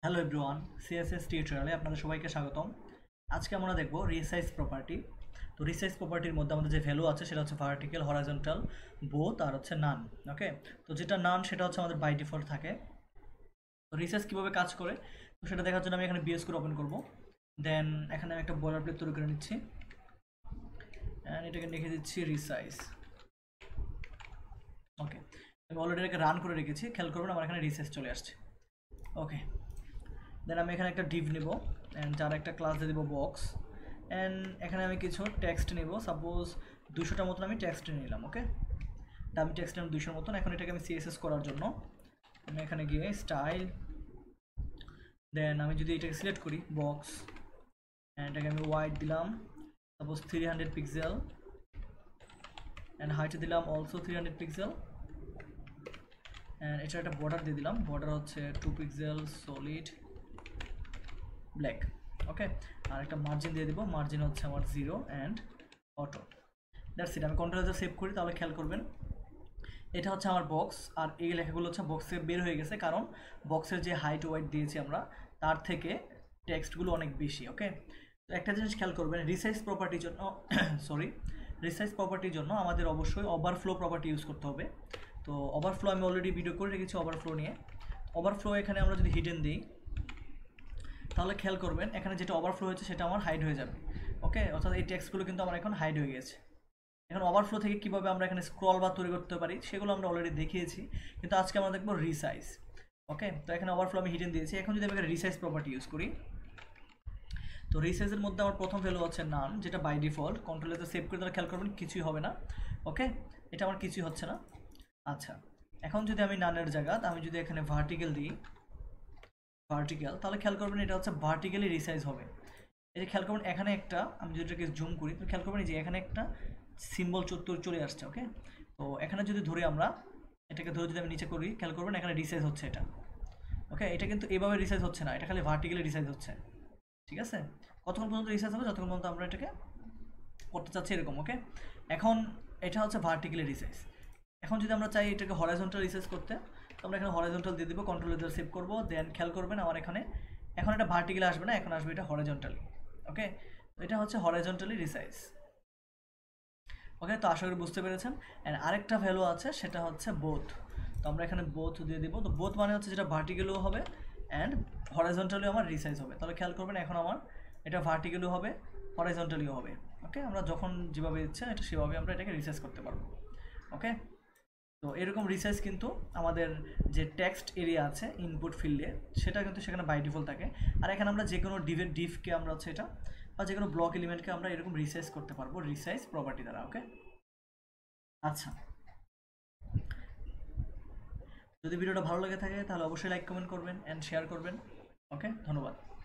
Hello everyone, CSS টিউটোরিয়ালে আপনাদের সবাইকে স্বাগতম। আজকে আমরা দেখব রিসাইজ প্রপার্টি। তো রিসাইজ প্রপার্টির মধ্যে আমাদের যে ভ্যালু আছে সেটা হচ্ছে ভার্টিক্যাল, হরাইজন্টাল, বোথ আর হচ্ছে নান। ওকে, তো যেটা নান সেটা হচ্ছে আমাদের বাই ডিফল্ট থাকে। তো রিসাইজ কীভাবে কাজ করে তো সেটা দেখার জন্য আমি এখানে বিএস কোড ওপেন করব। দেন এখানে আমি একটা বয়লার প্লেট তৈরি করে নিচ্ছি অ্যান্ড এটাকে লিখে দিচ্ছি রিসাইজ। ওকে, আমি অলরেডি এটাকে রান করে রেখেছি, খেয়াল করবেন আমার এখানে রিসাইজ চলে আসছে। ওকে, দেন আমি এখানে একটা ডিভ নেব অ্যান্ড যার একটা ক্লাস দিয়ে দেবো বক্স অ্যান্ড এখানে আমি কিছু টেক্সট নেব। সাপোজ 200টার মতন আমি টেক্সট নিলাম। ওকে, আমি টেক্সট নিলাম 200 মতন। এখন এটাকে আমি সিএসএস করার জন্য আমি এখানে গিয়ে স্টাইল, দেন আমি যদি এটাকে সিলেক্ট করি বক্স অ্যান্ড এটাকে আমি ওয়াইড দিলাম সাপোজ 300 পিক্সেল অ্যান্ড হাইটে দিলাম অলসো 300 পিক্সেল অ্যান্ড এটা একটা বর্ডার দিয়ে দিলাম, বর্ডার হচ্ছে 2 পিক্সেল সলিড ব্ল্যাক। ওকে, আর একটা মার্জিন দিয়ে দিব, মার্জিন হচ্ছে আমার 0 অ্যান্ড অটো। That's it. আমি কন্ট্রোল সেভ করি তাহলে খেয়াল করবেন এটা হচ্ছে আমার বক্স আর এই লেখাগুলো হচ্ছে বক্সে বের হয়ে গেছে, কারণ বক্সের যে হাইট ওয়াইট দিয়েছি আমরা তার থেকে টেক্সটগুলো অনেক বেশি। ওকে, তো একটা জিনিস খেয়াল করবেন, রিসাইজ প্রপার্টির জন্য সরি রিসাইজ প্রপার্টির জন্য আমাদের অবশ্যই ওভারফ্লো প্রপার্টি ইউজ করতে হবে। তো ওভারফ্লো আমি অলরেডি ভিডিও করে রেখেছি ওভারফ্লো নিয়ে। ওভারফ্লো এখানে আমরা যদি হিডেন দিই তাহলে খেয়াল করবেন এখানে যেটা ওভারফ্লো হয়েছে সেটা আমার হাইড হয়ে যাবে। ওকে, অর্থাৎ এই টেক্সটগুলো কিন্তু আমার এখন হাইড হয়ে গেছে। এখন ওভারফ্লো থেকে কীভাবে আমরা এখানে স্ক্রল বার তৈরি করতে পারি সেগুলো আমরা অলরেডি দেখিয়েছি, কিন্তু আজকে আমরা দেখবো রিসাইজ। ওকে, তো এখানে ওভারফ্লো আমি হিডেন দিয়েছি। এখন যদি আমি এখানে রিসাইজ প্রপার্টি ইউজ করি তো রিসাইজের মধ্যে আমার প্রথম ভ্যালু হচ্ছে নান, যেটা বাই ডিফল্ট। কন্ট্রোলে সেভ করে তাহলে খেয়াল করবেন কিছুই হবে না। ওকে, এটা আমার কিছুই হচ্ছে না। আচ্ছা, এখন যদি আমি নানের জায়গা আমি যদি এখানে ভার্টিক্যাল দিই ভার্টিক্যাল, তাহলে খেয়াল করবেন এটা হচ্ছে ভার্টিক্যালি রিসাইজ হবে। এই যে খেয়াল করবেন এখানে একটা, আমি যদি এটাকে জুম করি তো খেয়াল করবেন যে এখানে একটা সিম্বল চলে আসছে। ওকে, তো এখানে যদি ধরে আমরা এটাকে ধরে যদি আমি নিচে করি খেয়াল করবেন এখানে রিসাইজ হচ্ছে এটা। ওকে, এটা কিন্তু এভাবে রিসাইজ হচ্ছে না, এটা খালি ভার্টিক্যালি রিসাইজ হচ্ছে। ঠিক আছে, কতক্ষণ পর্যন্ত রিসাইজ হবে? যতক্ষণ পর্যন্ত আমরা এটাকে করতে চাচ্ছি এরকম। ওকে, এখন এটা হচ্ছে ভার্টিক্যালি রিসাইজ। এখন যদি আমরা চাই এটাকে হরাইজন্টাল রিসাইজ করতে তো আমরা এখানে হরাইজন্টাল দিয়ে দিব, কন্ট্রোল সেভ করবো। দেন খেয়াল করবেন আমার এখানে এখন এটা ভার্টিক্যালি আসবে না, এখন আসবে এটা হরাইজন্টালি। ওকে, তো এটা হচ্ছে হরাইজন্টালি রিসাইজ। ওকে, তো আশা করি বুঝতে পেরেছেন। অ্যান্ড আরেকটা ভ্যালু আছে সেটা হচ্ছে বোথ। তো আমরা এখানে বোথ দিয়ে দিব। তো বোথ মানে হচ্ছে যেটা ভার্টিক্যালিও হবে অ্যান্ড হরাইজন্টালিও আমার রিসাইজ হবে। তাহলে খেয়াল করবেন এখন আমার এটা ভার্টিক্যালিও হবে হরাইজন্টালিও হবে। ওকে, আমরা যখন যেভাবে ইচ্ছে এটা সেভাবে আমরা এটাকে রিসাইজ করতে পারবো। ওকে, তো এরকম রিসাইজ কিন্তু আমাদের যে টেক্সট এরিয়া আছে ইনপুট ফিল্ডে সেটা কিন্তু সেখানে বাই ডিফল্ট থাকে। আর এখানে আমরা যে কোনো ডিভকে আমরা হচ্ছে এটা বা যে কোনো ব্লক এলিমেন্টকে আমরা এরকম রিসাইজ করতে পারবো রিসাইজ প্রপার্টি দ্বারা। ওকে, আচ্ছা, যদি ভিডিওটা ভালো লেগে থাকে তাহলে অবশ্যই লাইক কমেন্ট করবেন অ্যান্ড শেয়ার করবেন। ওকে, ধন্যবাদ।